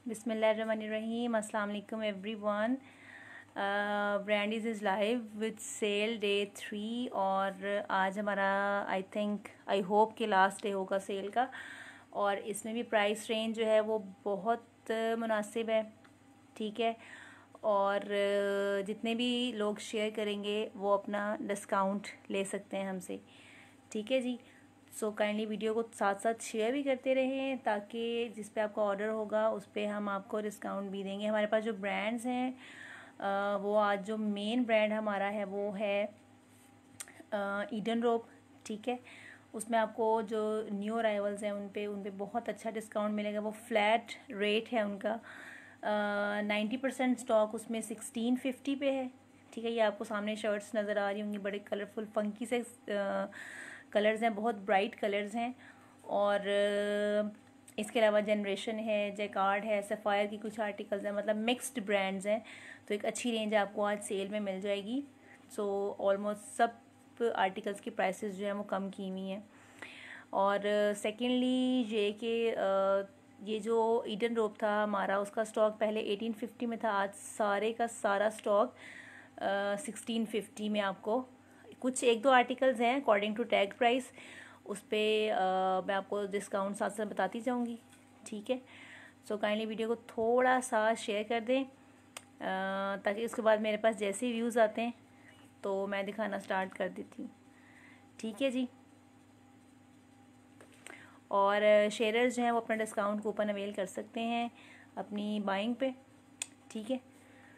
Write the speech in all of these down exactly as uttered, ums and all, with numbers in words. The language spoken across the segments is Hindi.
बिस्मिल्लाहिर्रहमानिर्रहीम अस्सलाम वालेकुम everyone. Brand is is live with sale day three और आज हमारा आई थिंक आई होप कि लास्ट डे होगा सेल का। और इसमें भी प्राइस रेंज जो है वो बहुत मुनासिब है, ठीक है। और जितने भी लोग शेयर करेंगे वो अपना डिस्काउंट ले सकते हैं हमसे, ठीक है जी। सो काइंडली वीडियो को साथ साथ शेयर भी करते रहें ताकि जिस पे आपका ऑर्डर होगा उस पर हम आपको डिस्काउंट भी देंगे। हमारे पास जो ब्रांड्स हैं वो आज जो मेन ब्रांड हमारा है वो है ईडन रोप, ठीक है। उसमें आपको जो न्यू अराइवल्स हैं उन पे उन पे बहुत अच्छा डिस्काउंट मिलेगा। वो फ्लैट रेट है उनका, नाइन्टी परसेंट स्टॉक उसमें सिक्सटीन फिफ्टी पे है, ठीक है। ये आपको सामने शर्ट्स नज़र आ रही होंगी, बड़े कलरफुल फंकी से कलर्स हैं, बहुत ब्राइट कलर्स हैं। और इसके अलावा जनरेशन है, जैकार्ड है, सफ़ायर की कुछ आर्टिकल्स हैं, मतलब मिक्स्ड ब्रांड्स हैं। तो एक अच्छी रेंज आपको आज सेल में मिल जाएगी। सो ऑलमोस्ट सब आर्टिकल्स की प्राइसेस जो हैं वो कम की हुई हैं। और सेकेंडली ये कि ये जो ईडन रोप था हमारा, उसका स्टॉक पहले एटीन फिफ्टी में था, आज सारे का सारा स्टॉक सिक्सटीन फिफ्टी में आपको कुछ एक दो आर्टिकल्स हैं अकॉर्डिंग टू टैग प्राइस, उस पर मैं आपको डिस्काउंट साथ साथ बताती जाऊंगी, ठीक है। सो काइंडली वीडियो को थोड़ा सा शेयर कर दें ताकि उसके बाद मेरे पास जैसे ही व्यूज़ आते हैं तो मैं दिखाना स्टार्ट कर देती हूँ, ठीक है जी। और शेयरर्स जो हैं वो अपना डिस्काउंट कूपन अवेल कर सकते हैं अपनी बाइंग पे, ठीक है।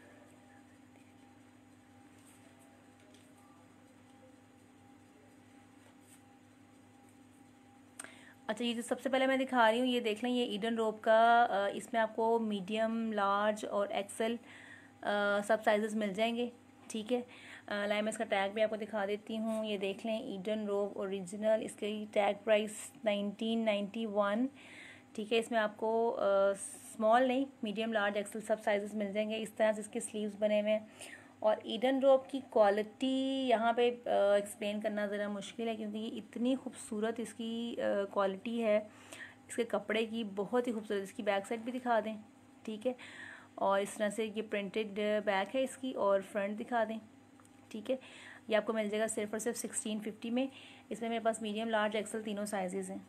अच्छा, ये जो सबसे पहले मैं दिखा रही हूँ ये देख लें, ये ईडन रोप का, इसमें आपको मीडियम, लार्ज और एक्सेल सब साइजेस मिल जाएंगे, ठीक है। लाइन में इसका टैग भी आपको दिखा देती हूँ, ये देख लें ईडन रोप ओरिजिनल, इसकी tag price nineteen ninety one, ठीक है। इसमें आपको स्मॉल नहीं, मीडियम, लार्ज, एक्सेल सब साइजेस मिल जाएंगे। इस तरह से इसके स्लीव्स बने हुए हैं। और ईडन रोप की क्वालिटी यहाँ पे एक्सप्लेन करना ज़रा मुश्किल है क्योंकि ये इतनी खूबसूरत इसकी क्वालिटी है इसके कपड़े की, बहुत ही खूबसूरत। इसकी बैक साइड भी दिखा दें, ठीक है। और इस तरह से ये प्रिंटेड बैक है इसकी, और फ्रंट दिखा दें, ठीक है। ये आपको मिल जाएगा सिर्फ और सिर्फ सिक्सटीन फिफ्टी में। इसमें मेरे पास मीडियम, लार्ज, एक्सेल तीनों साइजेस हैं,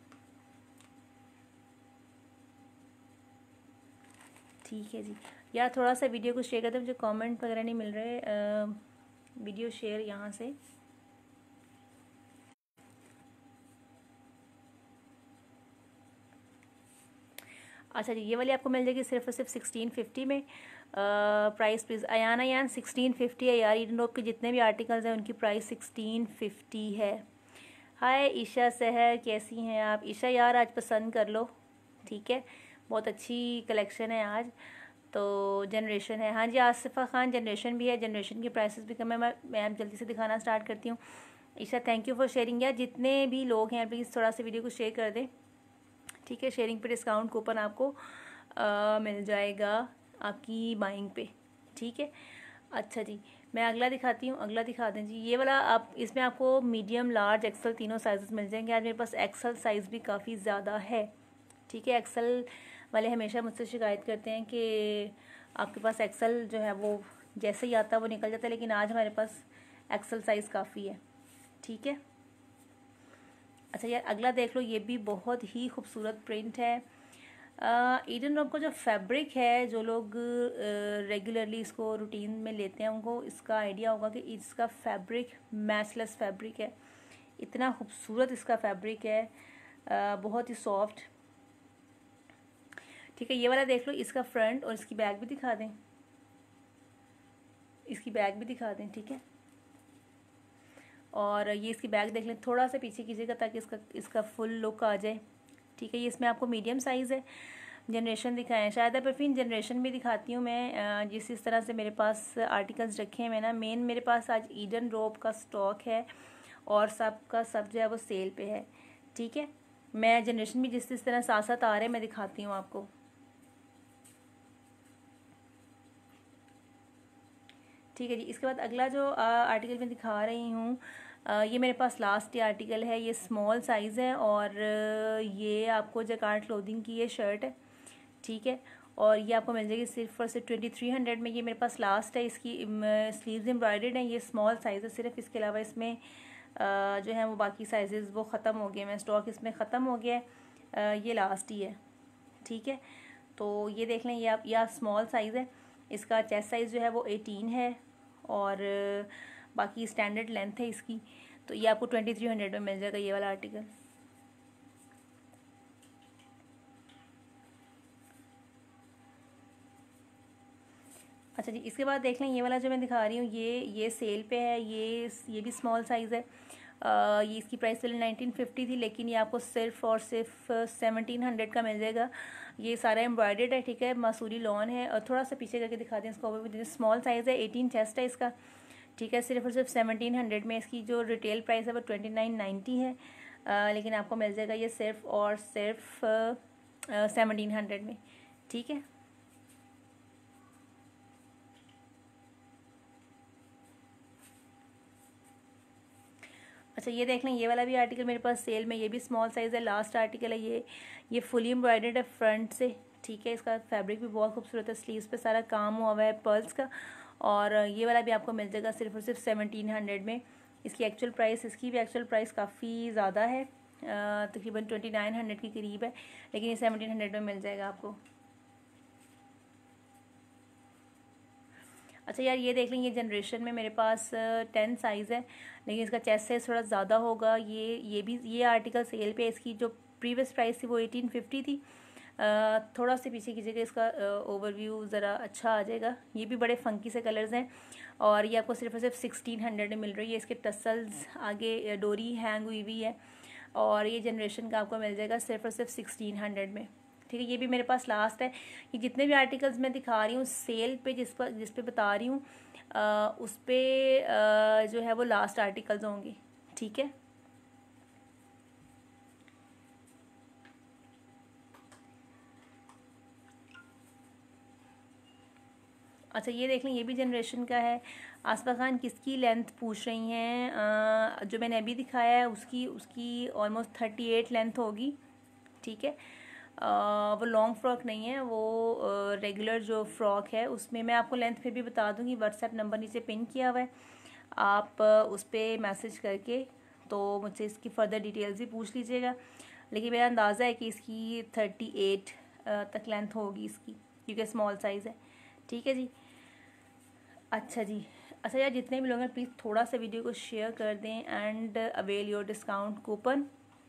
ठीक है जी। यार थोड़ा सा वीडियो को शेयर करते हैं, मुझे कमेंट वगैरह नहीं मिल रहे। आ, वीडियो शेयर यहाँ से, अच्छा जी। ये वाली आपको मिल जाएगी सिर्फ और सिर्फ सिक्सटीन फिफ्टी में। Price please Ayaan Ayaan sixteen fifty है यार। ईडन रोप के जितने भी आर्टिकल्स हैं उनकी प्राइस सिक्सटीन फिफ्टी है। हाय ईशा सहर, कैसी हैं आप? ईशा यार आज पसंद कर लो, ठीक है। बहुत अच्छी कलेक्शन है आज। तो जनरेशन है, हाँ जी। आसिफा खान जनरेशन भी है, जनरेशन की प्राइसेस भी कम है। मैं मैं जल्दी से दिखाना स्टार्ट करती हूँ। Isha thank you for sharing. यार जितने भी लोग हैं प्लीज़ थोड़ा सा वीडियो को शेयर कर दें, ठीक है। शेयरिंग पे डिस्काउंट कूपन आपको आ, मिल जाएगा आपकी बाइंग पे, ठीक है। अच्छा जी, मैं अगला दिखाती हूँ। अगला दिखा दें जी, ये वाला आप, इसमें आपको मीडियम, लार्ज, एक्सेल तीनों साइजेस मिल जाएंगे। आज मेरे पास एक्सेल साइज़ भी काफ़ी ज़्यादा है, ठीक है। एक्सेल वाले हमेशा मुझसे शिकायत करते हैं कि आपके पास एक्सेल जो है वो जैसे ही आता है वो निकल जाता है, लेकिन आज हमारे पास एक्सेल साइज़ काफ़ी है, ठीक है। अच्छा यार अगला देख लो, ये भी बहुत ही खूबसूरत प्रिंट है। ईडन रोप का जो फैब्रिक है, जो लोग रेगुलरली इसको रूटीन में लेते हैं उनको इसका आइडिया होगा कि इसका फैब्रिक मैचलेस फैब्रिक है। इतना खूबसूरत इसका फैब्रिक है, आ, बहुत ही सॉफ्ट, ठीक है। ये वाला देख लो, इसका फ्रंट और इसकी बैक भी दिखा दें, इसकी बैक भी दिखा दें, ठीक है। और ये इसकी बैक देख लें, थोड़ा सा पीछे कीजिएगा ताकि इसका इसका फुल लुक आ जाए, ठीक है। ये इसमें आपको मीडियम साइज़ है। जनरेशन दिखाएं, शायद परफीन जनरेशन भी दिखाती हूँ मैं। जिस इस तरह से मेरे पास आर्टिकल्स रखे हैं मैं ना, मेन मेरे पास आज ईडन रोप का स्टॉक है और सब का सब जो है वो सेल पे है, ठीक है। मैं जनरेशन भी जिस जिस तरह साथ साथ आ रहे हैं मैं दिखाती हूँ आपको, ठीक है जी। इसके बाद अगला जो आर्टिकल मैं दिखा रही हूँ, ये मेरे पास लास्ट आर्टिकल है। ये स्मॉल साइज़ है और ये आपको जैकार्ड क्लोथिंग की ये शर्ट है, ठीक है। और ये आपको मिल जाएगी सिर्फ और सिर्फ ट्वेंटी थ्री हंड्रेड में। ये मेरे पास लास्ट है, इसकी स्लीव्स एम्ब्रॉयडर्ड हैं, ये स्मॉल साइज़ है सिर्फ, इसके अलावा इसमें Uh, जो है वो बाकी साइजेस वो ख़त्म हो गए, मैं स्टॉक इसमें ख़त्म हो गया है, uh, ये लास्ट ही है, ठीक है। तो ये देख लें, ये आप या स्मॉल साइज़ है, इसका चेस्ट साइज़ जो है वो एटीन है और uh, बाकी स्टैंडर्ड लेंथ है इसकी। तो ये आपको ट्वेंटी थ्री हंड्रेड में मिल जाएगा ये वाला आर्टिकल। अच्छा जी, इसके बाद देख लें ये वाला जो मैं दिखा रही हूँ, ये ये सेल पे है, ये ये भी स्मॉल साइज़ है। आ, ये इसकी प्राइस पहले नाइनटीन फिफ्टी थी, लेकिन ये आपको सिर्फ और सिर्फ सेवनटीन हंड्रेड का मिल जाएगा। ये सारा एम्ब्रॉयडर्ड है, ठीक है, मसूरी लॉन है। और थोड़ा सा पीछे करके दिखाते हैं इसको, स्मॉल साइज़ है, एटीन चेस्ट है इसका, ठीक है। सिर्फ और सिर्फ सेवनटीन हंड्रेड में। इसकी जो रिटेल प्राइस है वो ट्वेंटी नाइन नाइन्टी है, आ, लेकिन आपको मिल जाएगा ये सिर्फ और सिर्फ सेवनटीन हंड्रेड में, ठीक है। अच्छा, ये देख लें, ये वाला भी आर्टिकल मेरे पास सेल में, ये भी स्मॉल साइज़ है, लास्ट आर्टिकल है ये ये फुली एम्ब्रॉयडर्ड है फ्रंट से, ठीक है। इसका फैब्रिक भी बहुत खूबसूरत है, स्लीव्स पे सारा काम हुआ हुआ है पर्ल्स का। और ये वाला भी आपको मिल जाएगा सिर्फ और सिर्फ सेवनटीन हंड्रेड में। इसकी एक्चुअल प्राइस इसकी भी एक्चुअल प्राइस काफ़ी ज़्यादा है, तकरीबन ट्वेंटी नाइन हंड्रेड के करीब है, लेकिन ये सेवनटीन हंड्रेड में मिल जाएगा आपको। अच्छा यार, ये देख लें, ये जनरेशन में मेरे पास टेन साइज़ है, लेकिन इसका चेस्ट साइज़ थोड़ा ज़्यादा होगा। ये ये भी ये आर्टिकल सेल पे, इसकी जो प्रीवियस प्राइस थी वो एटीन फिफ्टी थी। आ, थोड़ा सा पीछे कीजिएगा, इसका ओवरव्यू ज़रा अच्छा आ जाएगा। ये भी बड़े फंकी से कलर्स हैं और ये आपको सिर्फ और सिर्फ सिक्सटीन हंड्रेड में मिल रही है। इसके टसल्स आगे डोरी हैंग हुई हुई है और ये जनरेशन का आपको मिल जाएगा सिर्फ और सिर्फ सिक्सटीन हंड्रेड में, ठीक है। ये भी मेरे पास लास्ट है। ये जितने भी आर्टिकल्स मैं दिखा रही हूँ सेल पे, जिस पर जिस पे बता रही हूँ उस पे जो है वो लास्ट आर्टिकल्स होंगे, ठीक है। अच्छा, ये देख लें, ये भी जनरेशन का है। आसफा खान किसकी लेंथ पूछ रही हैं? जो मैंने अभी दिखाया है उसकी उसकी ऑलमोस्ट थर्टी एट लेंथ होगी, ठीक है। Uh, वो लॉन्ग फ्रॉक नहीं है, वो रेगुलर uh, जो फ्रॉक है उसमें मैं आपको लेंथ फिर भी बता दूंगी। व्हाट्सएप नंबर नीचे पिन किया हुआ है, आप uh, उस पर मैसेज करके तो मुझसे इसकी फ़र्दर डिटेल्स भी पूछ लीजिएगा। लेकिन मेरा अंदाज़ा है कि इसकी थर्टी एट uh, तक लेंथ होगी इसकी, क्योंकि स्मॉल साइज़ है, ठीक है जी। अच्छा जी, अच्छा यार, जितने भी लोग हैं प्लीज़ थोड़ा सा वीडियो को शेयर कर दें and avail your discount coupon,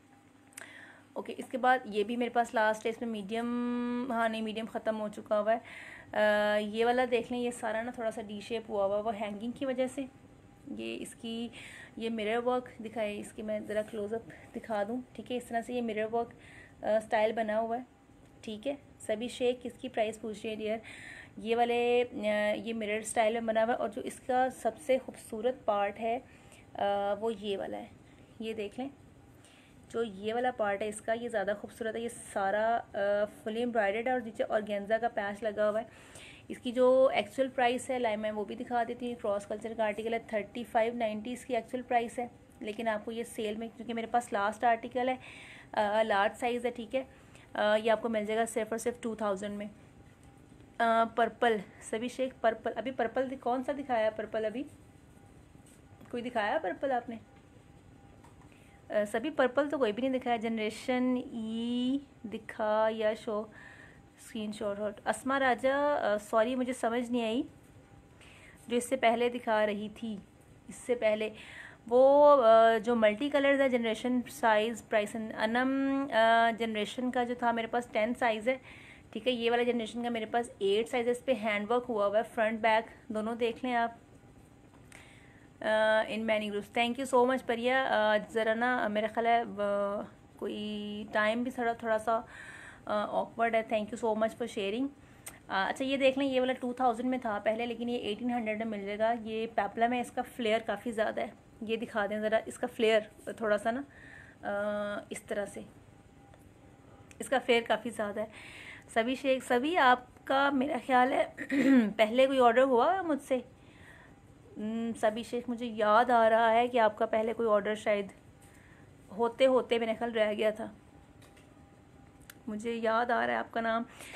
okay okay, इसके बाद ये भी मेरे पास लास्ट है, इसमें मीडियम, हाँ नहीं मीडियम ख़त्म हो चुका हुआ है। आ, ये वाला देख लें, ये सारा ना थोड़ा सा डी शेप हुआ हुआ है वो हैंगिंग की वजह से। ये इसकी ये मिरर वर्क दिखाए, इसकी मैं ज़रा क्लोज़अप दिखा दूँ, ठीक है। इस तरह से ये मिरर वर्क स्टाइल बना हुआ है, ठीक है। सभी शेख किसकी प्राइस पूछ रही है डियर? ये वाले ये मिरर स्टाइल में बना हुआ है और जो इसका सबसे खूबसूरत पार्ट है आ, वो ये वाला है। ये देख लें, जो ये वाला पार्ट है इसका, ये ज़्यादा खूबसूरत है। ये सारा फुली एम्ब्रॉयडर्ड है और नीचे ऑर्गेन्जा का पैच लगा हुआ है। इसकी जो एक्चुअल प्राइस है लाइव मैं वो भी दिखा देती हूँ। क्रॉस कल्चर का आर्टिकल है, थर्टी फाइव नाइन्टी इसकी एक्चुअल प्राइस है, लेकिन आपको ये सेल में, क्योंकि मेरे पास लास्ट आर्टिकल है, लार्ज साइज़ है, ठीक है। आ, ये आपको मिल जाएगा सिर्फ और सिर्फ टू थाउजेंड में। आ, पर्पल, सभी शेख पर्पल, अभी पर्पल कौन सा दिखाया? पर्पल अभी कोई दिखाया पर्पल आपने? Uh, सभी पर्पल तो कोई भी नहीं दिखाया। जनरेशन ई दिखा या show screen shot hot. Asma Raja, sorry uh, मुझे समझ नहीं आई, जो इससे पहले दिखा रही थी, इससे पहले वो uh, जो मल्टी कलर्स है Generation size price. Anam Generation uh, का जो था मेरे पास टेन साइज़ है, ठीक है। ये वाला जनरेशन का मेरे पास एट साइज़ है। इस पर हैंड वर्क हुआ हुआ है, फ्रंट बैक दोनों देख लें आप in many groups. Thank you so much Pariya. ज़रा ना मेरा ख्याल है uh, कोई टाइम भी थोड़ा थोड़ा सा ऑकवर्ड uh, है। Thank you so much for sharing. अच्छा, ये देख लें, ये वाला टू थाउजेंड में था पहले, लेकिन ये एटीन हंड्रेड में मिल जाएगा। ये पेपलम है, इसका फ्लेयर काफ़ी ज़्यादा है। ये दिखा दें ज़रा, इसका फ्लेयर थोड़ा सा ना uh, इस तरह से, इसका फ्लेयर काफ़ी ज़्यादा है। सभी शेख, सभी आपका मेरा ख्याल है पहले कोई ऑर्डर हुआ है मुझसे? सभी शेख, मुझे याद आ रहा है कि आपका पहले कोई ऑर्डर शायद होते होते मेरे ख्याल रह गया था, मुझे याद आ रहा है आपका नाम।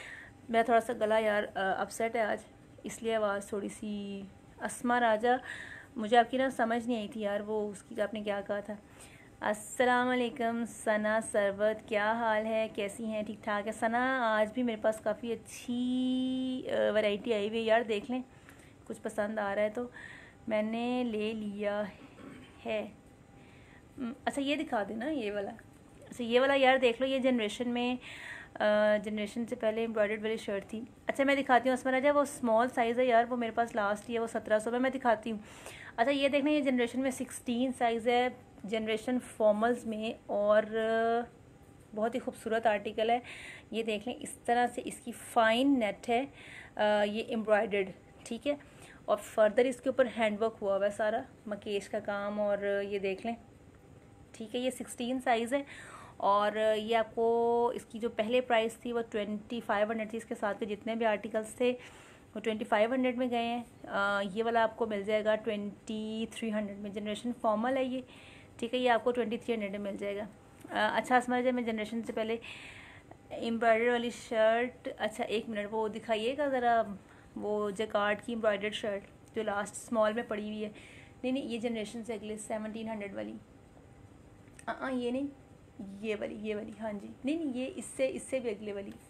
मेरा थोड़ा सा गला यार अपसेट है आज, इसलिए आवाज़ थोड़ी सी। अस्मा राजा, मुझे आपकी ना समझ नहीं आई थी यार, वो उसकी आपने क्या कहा था। अस्सलाम वालेकुम सना सरवत, क्या हाल है, कैसी हैं, ठीक ठाक है सना। आज भी मेरे पास काफ़ी अच्छी वैरायटी आई हुई है यार, देख लें कुछ पसंद आ रहा है तो मैंने ले लिया है। अच्छा ये दिखा देना ये वाला। अच्छा ये वाला यार देख लो, ये जनरेशन में जनरेशन से पहले एम्ब्रॉयडर्ड वाली शर्ट थी। अच्छा मैं दिखाती हूँ उसमें राजा, वो स्मॉल साइज़ है यार, वो मेरे पास लास्ट ही है, वो सत्रह सौ में मैं दिखाती हूँ। अच्छा ये देखना, ये जनरेशन में सिक्सटीन साइज़ है, जनरेशन फॉर्मल्स में, और बहुत ही खूबसूरत आर्टिकल है। ये देख लें, इस तरह से इसकी फ़ाइन नेट है, ये एम्ब्रॉयडर्ड, ठीक है, और फर्दर इसके ऊपर हैंडवर्क हुआ हुआ है सारा, मकेश का काम, और ये देख लें, ठीक है। ये सिक्सटीन साइज़ है, और ये आपको इसकी जो पहले प्राइस थी वो ट्वेंटी फाइव हंड्रेड थी, इसके साथ के जितने भी आर्टिकल्स थे वो ट्वेंटी फाइव हंड्रेड में गए हैं। ये वाला आपको मिल जाएगा ट्वेंटी थ्री हंड्रेड में, जनरेशन फॉर्मल है ये, ठीक है, ये आपको ट्वेंटी थ्री हंड्रेड में मिल जाएगा। आ, अच्छा असमा जब मैं जनरेशन से पहले एम्ब्रॉयडर वाली शर्ट, अच्छा एक मिनट वो दिखाइएगा ज़रा, वो जैकार्ड की एम्ब्रॉयडर्ड शर्ट जो लास्ट स्मॉल में पड़ी हुई है। नहीं नहीं, ये जनरेशन से अगले सेवनटीन हंड्रेड वाली, हाँ ये नहीं, ये वाली, ये वाली, हाँ जी, नहीं नहीं ये इससे इससे भी अगले वाली,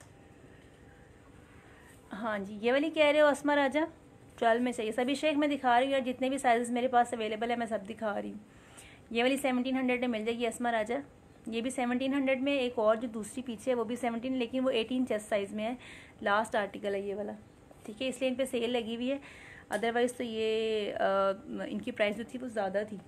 हाँ जी ये वाली कह रहे हो अस्मा राजा। ट्वेल्व में चाहिए, सभी शेख मैं दिखा रही हूँ यार, जितने भी साइज़ मेरे पास अवेलेबल है मैं सब दिखा रही हूँ। ये वाली सेवनटीन हंड्रेड में मिल जाएगी अस्मा राजा, ये भी सेवनटीन हंड्रेड में, एक और जो दूसरी पीछे है वो भी सेवनटीन, लेकिन वो एटीन चेस्ट साइज़ में है, लास्ट आर्टिकल है ये वाला, ठीक है, इसलिए इन पर सेल लगी हुई है, अदरवाइज़ तो ये आ, इनकी प्राइस जो थी वो ज़्यादा थी।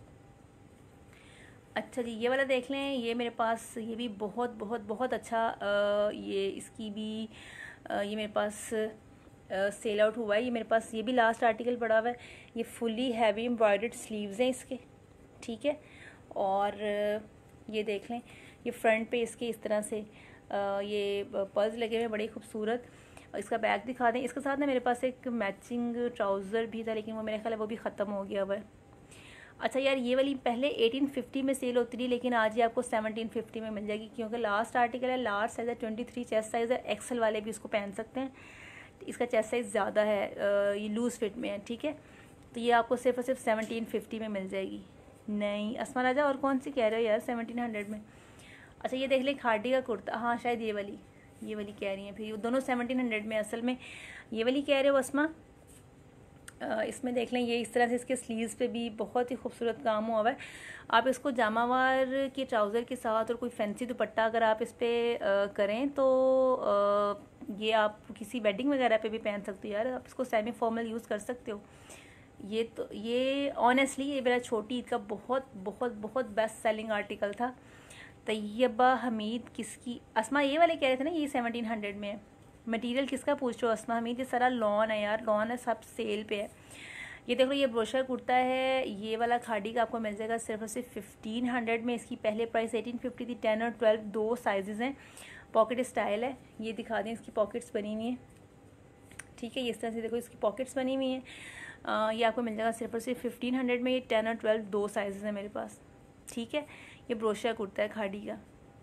अच्छा जी ये वाला देख लें, ये मेरे पास ये भी बहुत बहुत बहुत अच्छा, आ, ये इसकी भी आ, ये मेरे पास सेल आउट हुआ है, ये मेरे पास ये भी लास्ट आर्टिकल पड़ा हुआ है। ये फुली हैवी एम्ब्रॉयडर्ड स्लीव्स हैं इसके, ठीक है, और ये देख लें, ये फ्रंट पे इसके इस तरह से आ, ये पर्ल्स लगे हुए बड़े खूबसूरत। इसका बैग दिखा दें, इसके साथ ना मेरे पास एक मैचिंग ट्राउज़र भी था, लेकिन वो मेरे ख्याल है वो भी ख़त्म हो गया हुआ है। अच्छा यार ये वाली पहले एटीन फिफ्टी में सेल होती थी, लेकिन आज ये आपको सेवनटीन फिफ्टी में मिल जाएगी, क्योंकि लास्ट आर्टिकल है, लार्ज साइज़ है, ट्वेंटी थ्री चेस्ट साइज़ है, एक्सेल वाले भी इसको पहन सकते हैं, इसका चेस्ट साइज़ ज़्यादा है, ये लूज़ फिट में है, ठीक है, तो ये आपको सिर्फ और सिर्फ सेवनटीन फिफ्टी में मिल जाएगी। नहीं अस्मा राजा, और कौन सी कह रहे हो यार सेवनटीन हंड्रेड में। अच्छा ये देख लें खाड़ी का कुर्ता, हाँ शायद ये वाली, ये वाली कह रही हैं, फिर दोनों सेवनटीन हंड्रेड में, असल में ये वाली कह रहे हो अस्मा। इसमें देख लें, ये इस तरह से इसके स्लीव्स पे भी बहुत ही खूबसूरत काम हुआ है। आप इसको जामावार के ट्राउज़र के साथ और कोई फैंसी दुपट्टा अगर आप इस पर करें तो आ, ये आप किसी वेडिंग वगैरह पे भी पहन सकते हो यार, आप इसको सेमी फॉर्मल यूज़ कर सकते हो। ये तो ये ऑनेस्टली ये मेरा छोटी ईद का बहुत बहुत बहुत बेस्ट सेलिंग आर्टिकल था। तैयबा हमीद किसकी, अस्मा ये वाले कह रहे थे ना ये सेवनटीन हंड्रेड में है। मटेरियल किसका पूछ रहे हो अस्मा हमीद, ये सारा लॉन है यार, लॉन है, सब सेल पे है। ये देखो ये ब्रोशर कुर्ता है, ये वाला खाड़ी का आपको मिल जाएगा सिर्फ और सिर्फ फिफ्टीन हंड्रेड में, इसकी पहले प्राइस एटीन फिफ्टी थी, टेन और ट्वेल्व दो साइजेज़ हैं, पॉकेट स्टाइल है। ये दिखा दें, इसकी पॉकेट्स बनी हुई हैं, ठीक है, ये इस तरह से देखो इसकी पॉकेट्स बनी हुई हैं। ये आपको मिल जाएगा सिर्फ और सिर्फ फिफ्टीन हंड्रेड में, ये टेन और ट्वेल्व दो साइजेज़ हैं मेरे पास, ठीक है। ये ब्रोशर कुर्ता है खाड़ी का।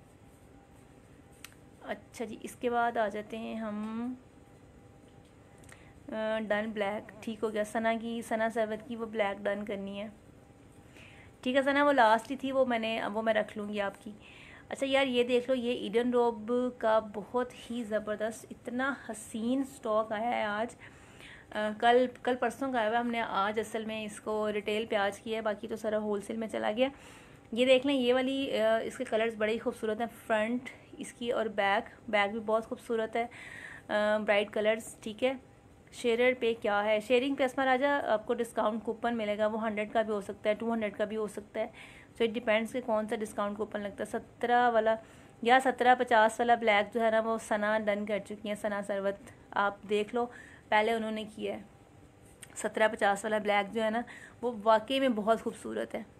अच्छा जी इसके बाद आ जाते हैं हम डन ब्लैक, ठीक हो गया, सना की, सना सरवत की वो ब्लैक डन करनी है, ठीक है सना, वो लास्ट ही थी, वो मैंने वो मैं रख लूँगी आपकी। अच्छा यार ये देख लो, ये ईडन रोब का बहुत ही ज़बरदस्त इतना हसीन स्टॉक आया है आज, आ, कल कल परसों का आया हुआ, हमने आज असल में इसको रिटेल पे आज किया है, बाकी तो सारा होलसेल में चला गया। ये देख लें, ये वाली इसके कलर्स बड़े ही खूबसूरत हैं, फ्रंट इसकी और बैक बैक भी बहुत खूबसूरत है, ब्राइट कलर्स, ठीक है। शेयर पे क्या है, शेयरिंग पे अस्मा राजा आपको डिस्काउंट कूपन मिलेगा, वो हंड्रेड का भी हो सकता है, टू हंड्रेड का भी हो सकता है, सो इट डिपेंड्स कि कौन सा डिस्काउंट कूपन लगता है। सत्रह वाला या सत्रह पचास वाला ब्लैक जो है ना वो सना डन कर चुकी हैं, सना सरवत, आप देख लो पहले उन्होंने किया है। सत्रह पचास वाला ब्लैक जो है ना वो वाकई में बहुत खूबसूरत है।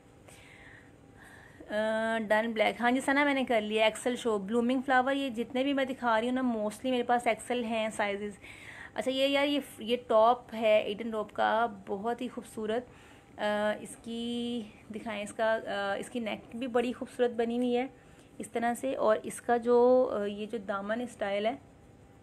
डन ब्लैक, हाँ जी सना मैंने कर लिया, एक्सेल शो, ब्लूमिंग फ्लावर, ये जितने भी मैं दिखा रही हूँ ना मोस्टली मेरे पास एक्सेल हैं साइजेस। अच्छा ये यार ये ये टॉप है ईडन रोब का, बहुत ही खूबसूरत, इसकी दिखाएं, इसका आ, इसकी नेक भी बड़ी खूबसूरत बनी हुई है इस तरह से, और इसका जो ये जो दामन स्टाइल है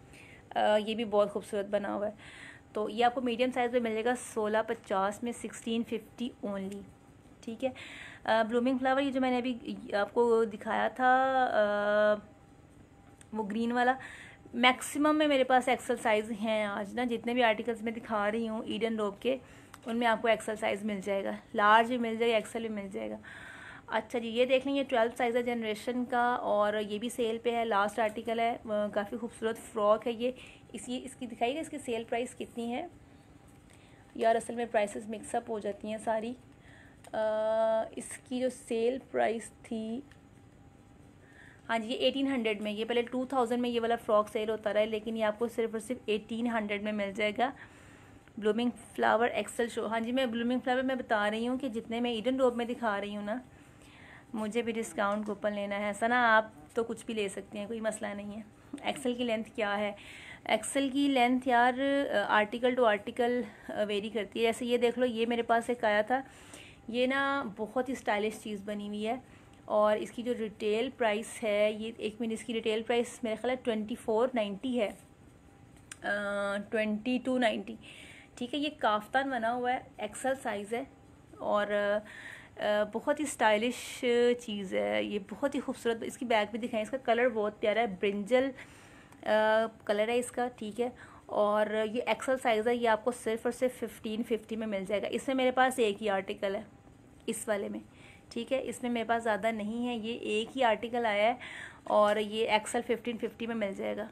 आ, ये भी बहुत खूबसूरत बना हुआ है। तो ये आपको मीडियम साइज़ में मिलेगा सोलह पचास में सिक्सटीन फिफ्टी ओनली, ठीक है। ब्लूमिंग फ्लावर ये जो मैंने अभी आपको दिखाया था आ, वो ग्रीन वाला, मैक्सिमम में मेरे पास एक्सल साइज़ हैं आज ना, जितने भी आर्टिकल्स मैं दिखा रही हूँ ईडन रोब के, उनमें आपको एक्सल साइज़ मिल जाएगा, लार्ज भी मिल जाएगा, एक्सल भी मिल जाएगा। अच्छा जी, ये देख लें, ये ट्वेल्थ साइज़ है जनरेशन का, और ये भी सेल पे है, लास्ट आर्टिकल है, काफ़ी खूबसूरत फ्रॉक है ये। इस ये इसकी दिखाइएगा, इसकी सेल प्राइस कितनी है यार, असल में प्राइसेस मिक्सअप हो जाती हैं सारी। आ, इसकी जो सेल प्राइस थी, हाँ जी, ये एटीन हंड्रेड में, ये पहले टू थाउजेंड में ये वाला फ्रॉक सेल होता रहा है, लेकिन ये आपको सिर्फ और सिर्फ एटीन हंड्रेड में मिल जाएगा। ब्लूमिंग फ्लावर एक्सल शो, हाँ जी, मैं ब्लूमिंग फ्लावर मैं बता रही हूँ कि जितने मैं ईडन रोब में दिखा रही हूँ ना, मुझे भी डिस्काउंट कूपन लेना है ऐसा ना, आप तो कुछ भी ले सकते हैं, कोई मसला नहीं है। एक्सल की लेंथ क्या है, एक्सल की लेंथ यार आर्टिकल टू आर्टिकल वेरी करती है। जैसे ये देख लो, ये मेरे पास एक आया था, ये ना बहुत ही स्टाइलिश चीज़ बनी हुई है, और इसकी जो रिटेल प्राइस है, ये एक मिनट, इसकी रिटेल प्राइस मेरा ख्याल है ट्वेंटी फोर नाइन्टी है, ट्वेंटी टू नाइन्टी, ठीक है। ये काफ्तान बना हुआ है, एक्सल साइज़ है, और uh, बहुत ही स्टाइलिश चीज़ है ये, बहुत ही खूबसूरत। इसकी बैग भी दिखाएं, इसका कलर बहुत प्यारा है, ब्रिंजल कलर है इसका, ठीक है। और ये एक्सल साइज़ है, ये आपको सिर्फ और सिर्फ फिफ्टीन फिफ्टी में मिल जाएगा। इसमें मेरे पास एक ही आर्टिकल है इस वाले में, ठीक है, इसमें मेरे पास ज़्यादा नहीं है, ये एक ही आर्टिकल आया है, और ये एक्सल फिफ्टीन फिफ्टी में मिल जाएगा।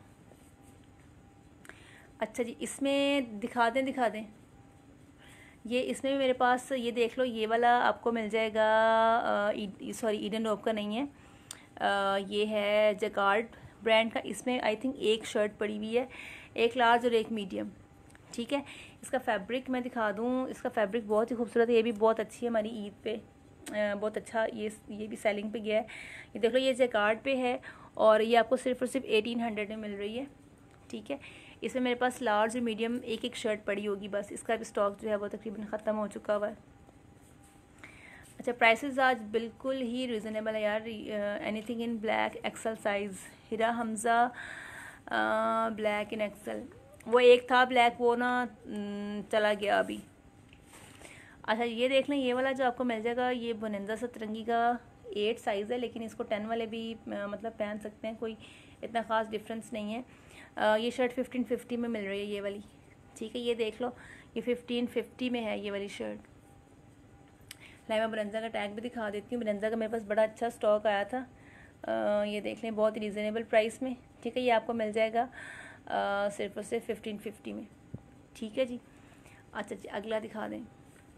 अच्छा जी, इसमें दिखा दें दिखा दें ये इसमें भी मेरे पास, ये देख लो, ये वाला आपको मिल जाएगा, सॉरी ईडन रोब का नहीं है, आ, ये है जगार्ड ब्रांड का। इसमें आई थिंक एक शर्ट पड़ी हुई है, एक लार्ज और एक मीडियम, ठीक है। इसका फैब्रिक मैं दिखा दूँ, इसका फैब्रिक बहुत ही खूबसूरत है, ये भी बहुत अच्छी है, हमारी ईद पे बहुत अच्छा ये ये भी सेलिंग पे गया है। ये देख लो, ये जैकार्ड पे है, और ये आपको सिर्फ और सिर्फ एटीन हंड्रेड में मिल रही है, ठीक है। इसमें मेरे पास लार्ज और मीडियम एक एक शर्ट पड़ी होगी बस, इसका भी स्टॉक जो है वो तकरीबन ख़त्म हो चुका हुआ है। अच्छा, प्राइसेस आज बिल्कुल ही रिजनेबल है यार। Anything in black XL size, Hira Hamza black in XL, वो एक था ब्लैक, वो ना चला गया अभी। अच्छा, ये देख लें, ये वाला जो आपको मिल जाएगा, ये बोनंजा सतरंगी का एट साइज़ है, लेकिन इसको टेन वाले भी मतलब पहन सकते हैं, कोई इतना ख़ास डिफरेंस नहीं है। आ, ये शर्ट फिफ्टीन फिफ्टी में मिल रही है ये वाली, ठीक है। ये देख लो, ये फिफ्टीन फिफ्टी में है ये वाली शर्ट। लाई मैं बोनंजा का टैग भी दिखा देती हूँ, बोनंजा का मेरे पास बड़ा अच्छा स्टॉक आया था, आ, ये देख लें, बहुत ही रिजनेबल प्राइस में, ठीक है। ये आपको मिल जाएगा आ, सिर्फ और सिर्फ फिफ्टीन फिफ्टी में, ठीक है जी। अच्छा जी, अगला दिखा दें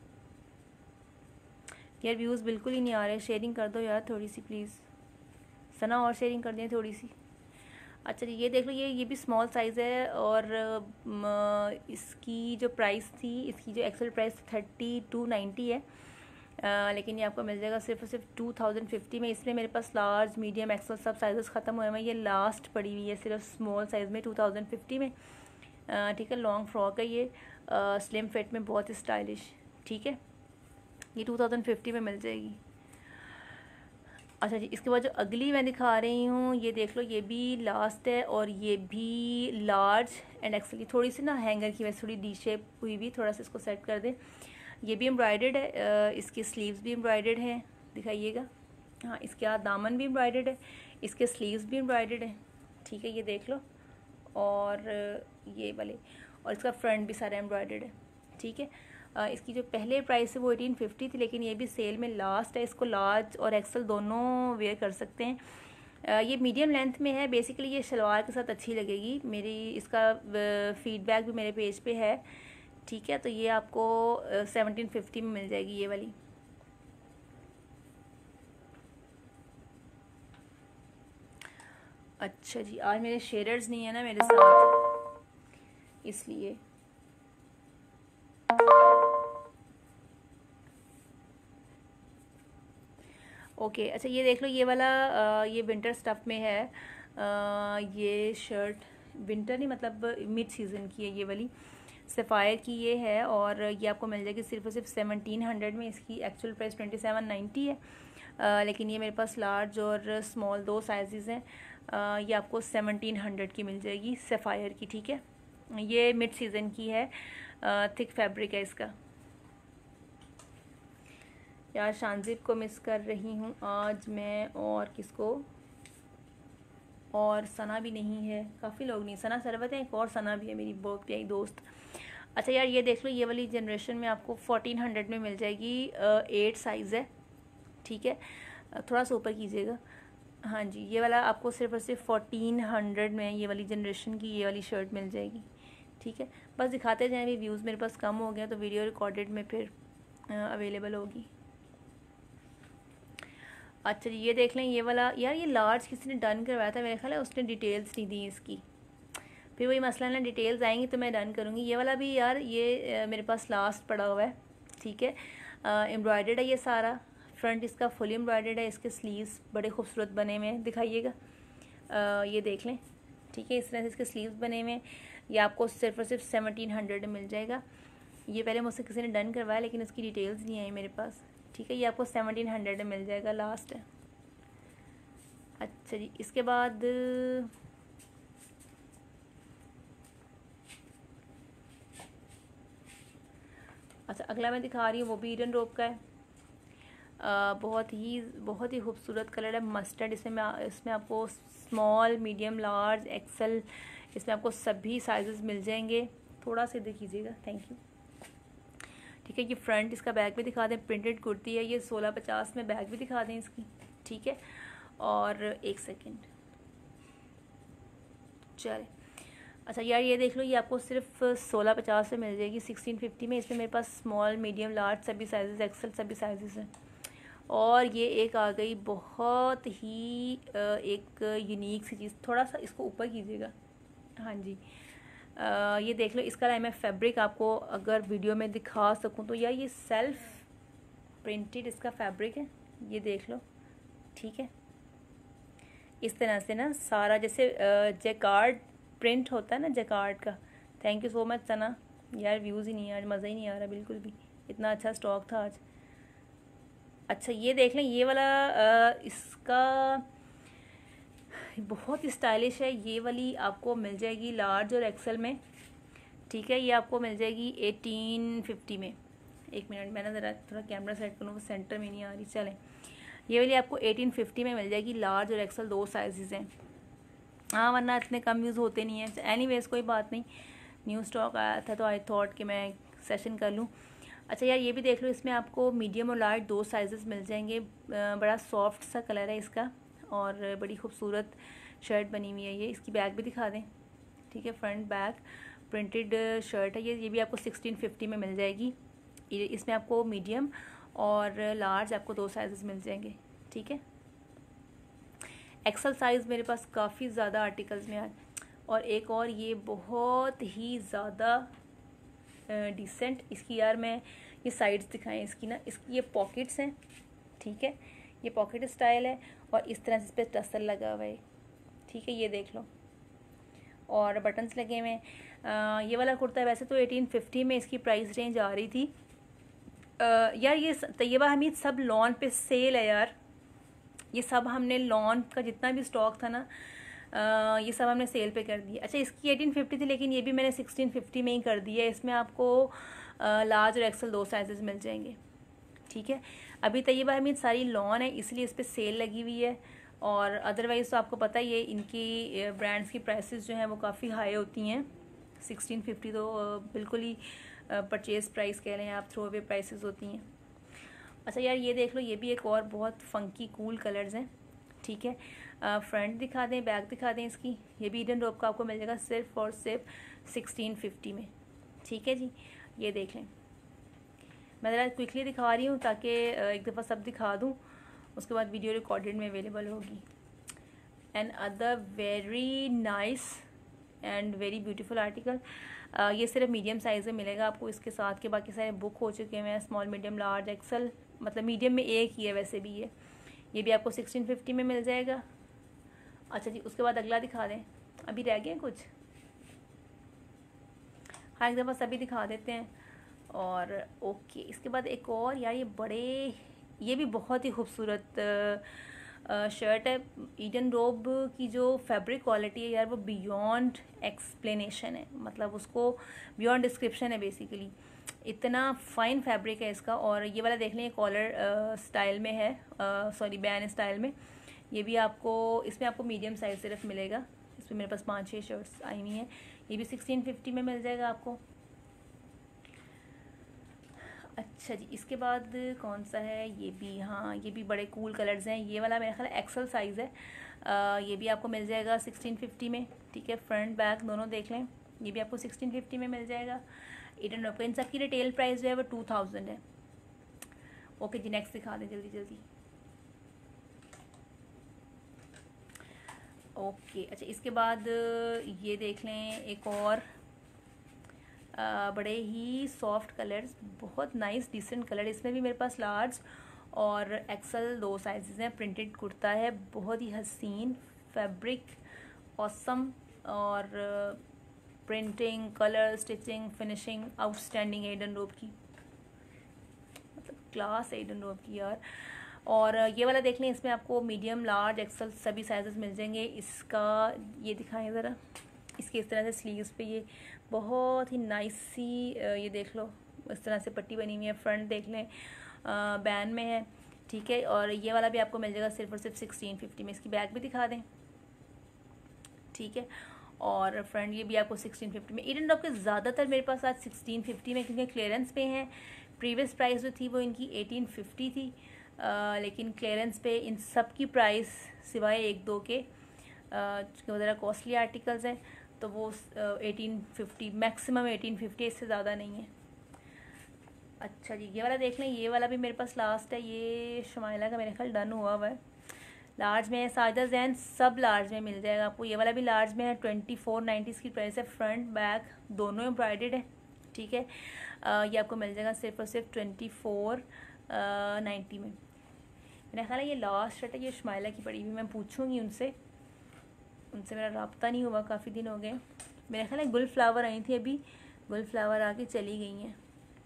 यार, व्यूज़ बिल्कुल ही नहीं आ रहे, शेयरिंग कर दो यार थोड़ी सी प्लीज़, सना और शेयरिंग कर दें थोड़ी सी। अच्छा जी, ये देख लो, ये ये भी स्मॉल साइज़ है, और म, इसकी जो प्राइस थी, इसकी जो actual price thirty two ninety है, आ, लेकिन ये आपको मिल जाएगा सिर्फ और सिर्फ टू थाउजेंड फिफ्टी में। इसमें मेरे पास लार्ज मीडियम एक्सल सब साइज़ ख़त्म हुए हैं, ये लास्ट पड़ी हुई है सिर्फ स्मॉल साइज़ में टू थाउजेंड फिफ्टी में, ठीक है। लॉन्ग फ्रॉक है ये, स्लिम फिट में, बहुत ही स्टाइलिश, ठीक है। ये टू थाउजेंड फिफ्टी में मिल जाएगी। अच्छा जी, इसके बाद जो अगली मैं दिखा रही हूँ, ये देख लो, ये भी लास्ट है, और ये भी लार्ज एंड एक्सल, थोड़ी सी ना हैंगर की वजह थोड़ी डी शेप हुई भी, थोड़ा सा इसको सेट कर दें। ये भी एम्ब्रॉयडर्ड है, इसकी स्लीव्स भी एम्ब्रॉयडर्ड हैं, दिखाइएगा, हाँ, इसके हाथ दामन भी एम्ब्रॉयडर्ड है, इसके स्लीव्स भी एम्ब्रॉयडर्ड है, ठीक है, ये देख लो, और ये वाले, और इसका फ्रंट भी सारा एम्ब्रॉयडर्ड है, ठीक है। Uh, इसकी जो पहले प्राइस है वो एटीन फिफ्टी थी, लेकिन ये भी सेल में लास्ट है, इसको लार्ज और एक्सल दोनों वेयर कर सकते हैं। uh, ये मीडियम लेंथ में है, बेसिकली ये शलवार के साथ अच्छी लगेगी, मेरी इसका फीडबैक भी मेरे पेज पे है, ठीक है। तो ये आपको सेवनटीन फिफ्टी में मिल जाएगी ये वाली। अच्छा जी, आज मेरे शेयरर्स नहीं है ना मेरे साथ, इसलिए ओके okay, अच्छा, ये देख लो, ये वाला आ, ये विंटर स्टफ़ में है, आ, ये शर्ट विंटर नहीं मतलब मिड सीज़न की है, ये वाली सफ़ायर की ये है, और ये आपको मिल जाएगी सिर्फ और सिर्फ सेवनटीन हंड्रेड में। इसकी actual price twenty seven ninety है, आ, लेकिन ये मेरे पास लार्ज और स्मॉल दो साइज़ हैं, ये आपको सेवनटीन हंड्रेड की मिल जाएगी सफ़ायर की, ठीक है। ये मिड सीज़न की है, थिक फैब्रिक है इसका। यार शानजिब को मिस कर रही हूँ आज मैं, और किसको, और सना भी नहीं है, काफ़ी लोग नहीं, सना सरवत है, एक और सना भी है मेरी बहुत प्यारी दोस्त। अच्छा यार ये देख लो, ये वाली जनरेशन में आपको फोर्टीन हंड्रेड में मिल जाएगी, एट साइज़ है, ठीक है। थोड़ा सा ऊपर कीजिएगा, हाँ जी, ये वाला आपको सिर्फ और सिर्फ फोर्टीन हंड्रेड में ये वाली जनरेशन की ये वाली शर्ट मिल जाएगी, ठीक है। बस दिखाते जाएँ, भी व्यूज़ मेरे पास कम हो गया तो वीडियो रिकॉर्डेड में फिर अवेलेबल होगी। अच्छा जी ये देख लें, ये वाला यार ये लार्ज किसी ने डन करवाया था मेरे ख्याल है, उसने डिटेल्स नहीं दी इसकी, फिर वही मसला ना, डिटेल्स आएंगी तो मैं डन करूँगी। ये वाला भी यार ये मेरे पास लास्ट पड़ा हुआ है, ठीक है। एम्ब्रॉयडर्ड है ये सारा, फ्रंट इसका फुल एम्ब्रॉयडर्ड है, इसके स्लीव्स बड़े खूबसूरत बने हुए हैं, दिखाइएगा, ये देख लें, ठीक है। इस तरह से इसके स्लीव्स बने हुए हैं, ये आपको सिर्फ और सिर्फ सेवनटीन हंड्रेड में मिल जाएगा। ये पहले मुझसे किसी ने डन करवाया लेकिन उसकी डिटेल्स नहीं आई मेरे पास, ठीक है। ये आपको सेवनटीन हंड्रेड में मिल जाएगा, लास्ट है। अच्छा जी इसके बाद अच्छा अगला मैं दिखा रही हूँ, वो भी ईडन रोब का है। आ, बहुत ही बहुत ही खूबसूरत कलर है, मस्टर्ड। इसमें मैं इसमें आपको स्मॉल, मीडियम, लार्ज, एक्सेल, इसमें आपको सभी साइजेस मिल जाएंगे। थोड़ा सा देखिएगा, थैंक यू, ठीक है। ये फ्रंट इसका बैग भी दिखा दें, प्रिंटेड कुर्ती है ये, सोलह पचास में बैग भी दिखा दें इसकी, ठीक है। और एक सेकेंड चले, अच्छा यार ये देख लो, ये आपको सिर्फ सोलह पचास में मिल जाएगी, सिक्सटीन फिफ्टी में। इसमें मेरे पास स्मॉल, मीडियम, लार्ज सभी साइजेस, एक्सेल सभी साइजेस हैं। और ये एक आ गई बहुत ही एक यूनिक सी चीज़, थोड़ा सा इसको ऊपर कीजिएगा, हाँ जी। आ, ये देख लो, इसका मैं फैब्रिक आपको अगर वीडियो में दिखा सकूं तो, यार ये सेल्फ प्रिंटेड इसका फैब्रिक है, ये देख लो, ठीक है। इस तरह से ना सारा जैसे जैकार्ड प्रिंट होता है ना, जैकार्ड का। Thank you so much Sana, यार व्यूज़ ही नहीं है आज, मज़ा ही नहीं आ रहा बिल्कुल भी, इतना अच्छा स्टॉक था आज। अच्छा ये देख लें, ये वाला आ, इसका बहुत स्टाइलिश है, ये वाली आपको मिल जाएगी लार्ज और एक्सेल में, ठीक है। ये आपको मिल जाएगी एटीन फिफ्टी में। एक मिनट मैं ना ज़रा थोड़ा कैमरा सेट करूँ, वो सेंटर में नहीं आ रही, चलें। ये वाली आपको एटीन फिफ्टी में मिल जाएगी, लार्ज और एक्सेल दो साइजेस हैं, हाँ, वरना इतने कम यूज़ होते नहीं हैं। एनीवेज कोई बात नहीं, न्यू स्टॉक आया था तो आई थॉट कि मैं सेशन कर लूँ। अच्छा यार ये भी देख लो, इसमें आपको मीडियम और लार्ज दो साइजेस मिल जाएंगे, बड़ा सॉफ्ट सा कलर है इसका, और बड़ी खूबसूरत शर्ट बनी हुई है ये। इसकी बैग भी दिखा दें, ठीक है, फ्रंट बैक प्रिंटेड शर्ट है ये ये भी आपको सिक्सटीन फिफ्टी में मिल जाएगी। इसमें आपको मीडियम और लार्ज आपको दो साइजेस मिल जाएंगे, ठीक है। एक्सल साइज़ मेरे पास काफ़ी ज़्यादा आर्टिकल्स में आए, और एक और ये बहुत ही ज़्यादा डिसेंट, इसकी यार मैं ये साइड्स दिखाएं इसकी ना, इसकी ये पॉकेट्स हैं, ठीक है, ये पॉकेट स्टाइल है, और इस तरह से इस पर टसल लगा हुआ है, ठीक है, ये देख लो, और बटन्स लगे हुए हैं। ये वाला कुर्ता वैसे तो एटीन फिफ्टी में इसकी प्राइस रेंज आ रही थी। आ, यार ये तैयबा हमीद सब लॉन पे सेल है यार, ये सब हमने लॉन का जितना भी स्टॉक था ना, आ, ये सब हमने सेल पे कर दिया। अच्छा इसकी एटीन फिफ्टी थी लेकिन ये भी मैंने सिक्सटीन फिफ्टी में ही कर दी है। इसमें आपको लार्ज और एक्सेल दो साइजेस मिल जाएंगे, ठीक है। अभी तैयबा हमीद सारी लॉन है इसलिए इस पर सेल लगी हुई है, और अदरवाइज़ तो आपको पता ही है इनकी ब्रांड्स की प्राइसेस जो हैं वो काफ़ी हाई होती हैं। सिक्सटीन फिफ्टी तो बिल्कुल ही परचेज़ प्राइस कह रहे हैं आप, थ्रो अवे प्राइसेस होती हैं। अच्छा यार ये देख लो, ये भी एक और बहुत फंकी कूल कलर्स हैं, ठीक है। फ्रंट दिखा दें, बैक दिखा दें इसकी, ये भी ईडन रोब का आपको मिल जाएगा सिर्फ और सिर्फ सिक्सटीन फिफ्टी में, ठीक है जी। ये देख लें, मैं ज़रा क्विकली दिखा रही हूँ ताकि एक दफ़ा सब दिखा दूँ, उसके बाद वीडियो रिकॉर्डेड में अवेलेबल होगी। And other very nice and very beautiful article, ये सिर्फ मीडियम साइज़ में मिलेगा आपको, इसके साथ के बाकी सारे बुक हो चुके हैं, स्मॉल, मीडियम, लार्ज, एक्सेल, मतलब मीडियम में एक ही है वैसे भी ये ये भी आपको सिक्सटीन फिफ्टी में मिल जाएगा। अच्छा जी उसके बाद अगला दिखा दें, अभी रह गए कुछ, हाँ एक दफ़ा सभी दिखा देते हैं। और ओके इसके बाद एक और, यार ये बड़े, ये भी बहुत ही खूबसूरत शर्ट है। ईडन रोब की जो फैब्रिक क्वालिटी है यार वो बियॉन्ड एक्सप्लेनेशन है, मतलब उसको बियॉन्ड डिस्क्रिप्शन है बेसिकली। इतना फाइन फैब्रिक है इसका। और ये वाला देख लें, कॉलर स्टाइल में है, सॉरी बैन स्टाइल में। ये भी आपको, इसमें आपको मीडियम साइज सिर्फ मिलेगा। इसमें मेरे पास पाँच छः शर्ट्स आई हुई हैं। ये भी सिक्सटीन फिफ्टी में मिल जाएगा आपको। अच्छा जी, इसके बाद कौन सा है, ये भी, हाँ ये भी बड़े कूल कलर्स हैं। ये वाला मेरा ख्याल एक्सल साइज़ है। आ, ये भी आपको मिल जाएगा सिक्सटीन फिफ्टी में, ठीक है। फ्रंट बैक दोनों देख लें, ये भी आपको सिक्सटीन फिफ्टी में मिल जाएगा। ईडन रोब का इन सब की रिटेल प्राइस जो है वो टू थाउजेंड है। ओके जी, नेक्स्ट दिखा दें जल्दी जल्दी। ओके अच्छा, इसके बाद ये देख लें एक और आ, बड़े ही सॉफ्ट कलर्स, बहुत नाइस डिसेंट कलर। इसमें भी मेरे पास लार्ज और एक्सल दो साइजेस हैं। प्रिंटेड कुर्ता है, बहुत ही हसीन फैब्रिक, ऑसम, और printing, colour, stitching, finishing outstanding है ईडन रोब की, मतलब क्लास है ईडन रोब की यार। और ये वाला देख लें, इसमें आपको मीडियम, लार्ज, एक्सल सभी साइजेस मिल जाएंगे। इसका ये दिखाएं ज़रा, इसके इस तरह से स्लीव्स पे ये बहुत ही नाइस सी, ये देख लो इस तरह से पट्टी बनी हुई है। फ्रंट देख लें, बैन में है, ठीक है। और ये वाला भी आपको मिल जाएगा सिर्फ और सिर्फ सिक्सटीन फिफ्टी में। इसकी बैक भी दिखा दें, ठीक है। और फ्रंट ये भी आपको सिक्सटीन फिफ्टी में। ईडन रोब के ज़्यादातर मेरे पास आज सिक्सटीन फिफ्टी में, क्योंकि क्लियरेंस पे हैं। प्रीवियस प्राइस जो थी वो इनकी एटीन फिफ्टी थी, आ, लेकिन क्लियरेंस पे इन सब की प्राइस सिवाय एक दो के जो ज़रा कॉस्टली आर्टिकल्स हैं तो वो eighteen fifty, maximum eighteen fifty, इससे ज़्यादा नहीं है। अच्छा जी, ये वाला देख लें, ये वाला भी मेरे पास लास्ट है। ये शमाइला का मेरे ख्याल डन हुआ हुआ है। लार्ज में है, साजा जैन सब लार्ज में मिल जाएगा आपको। ये वाला भी लार्ज में है, ट्वेंटी फोर नाइन्टी इसकी प्राइस है। फ्रंट बैक दोनों एम्ब्रॉयडर्ड है, ठीक है। आ, ये आपको मिल जाएगा सिर्फ और सिर्फ ट्वेंटी फोर नाइन्टी में। मेरा ख्याल है ये लास्ट शर्ट है, ये शमाइला की पड़ी हुई। मैं पूछूंगी उनसे, उनसे मेरा रब्ता नहीं हुआ, काफ़ी दिन हो गए। मेरा ख्याल है गुल फ्लावर आई थी अभी, गुल फ्लावर आके चली गई हैं।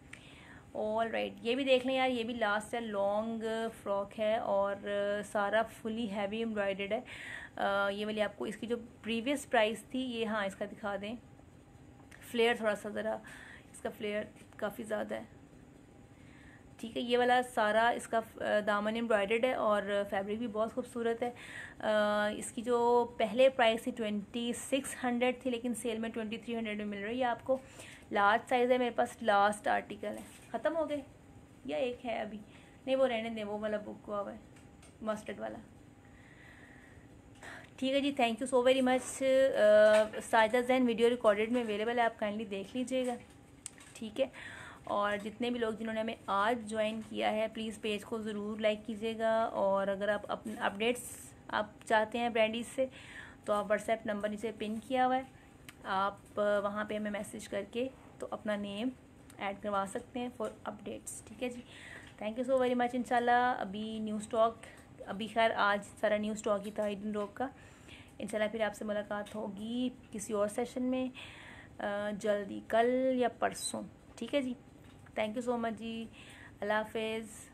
ऑल राइट, ये भी देख लें यार, ये भी लास्ट है, लॉन्ग फ्रॉक है और सारा फुली हैवी एम्ब्रॉयडर्ड है। आ, ये वाली आपको, इसकी जो प्रीवियस प्राइस थी ये, हाँ इसका दिखा दें, फ्लेयर थोड़ा सा, ज़रा इसका फ्लेयर काफ़ी ज़्यादा है, ठीक है। ये वाला सारा इसका दामन एम्ब्रॉयडर्ड है और फैब्रिक भी बहुत खूबसूरत है। आ, इसकी जो पहले प्राइस थी ट्वेंटी सिक्स हंड्रेड थी, लेकिन सेल में ट्वेंटी थ्री हंड्रेड में मिल रही है आपको। लार्ज साइज़ है मेरे पास, लास्ट आर्टिकल है। ख़त्म हो गए या एक है अभी? नहीं वो रहने दें, वो वाला बुक हुआ है मस्टर्ड वाला, ठीक है जी। Thank you so very much. Saja Jain video recorded में अवेलेबल है, आप काइंडली देख लीजिएगा, ठीक है। और जितने भी लोग जिन्होंने हमें आज ज्वाइन किया है, प्लीज़ पेज को ज़रूर लाइक कीजिएगा। और अगर आप अपने अपडेट्स आप चाहते हैं ब्रांडीज से, तो आप व्हाट्सएप नंबर नीचे पिन किया हुआ है, आप वहाँ पे हमें मैसेज करके तो अपना नेम ऐड करवा सकते हैं फॉर अपडेट्स, ठीक है जी। Thank you so very much. इंशाल्लाह अभी न्यू स्टॉक, अभी खैर आज सारा न्यू स्टॉक ही था ईडन रोब का। इंशाल्लाह फिर आपसे मुलाकात होगी किसी और सेशन में जल्दी, कल या परसों, ठीक है जी। थैंक यू सो मच जी, अल्लाह हाफिज़।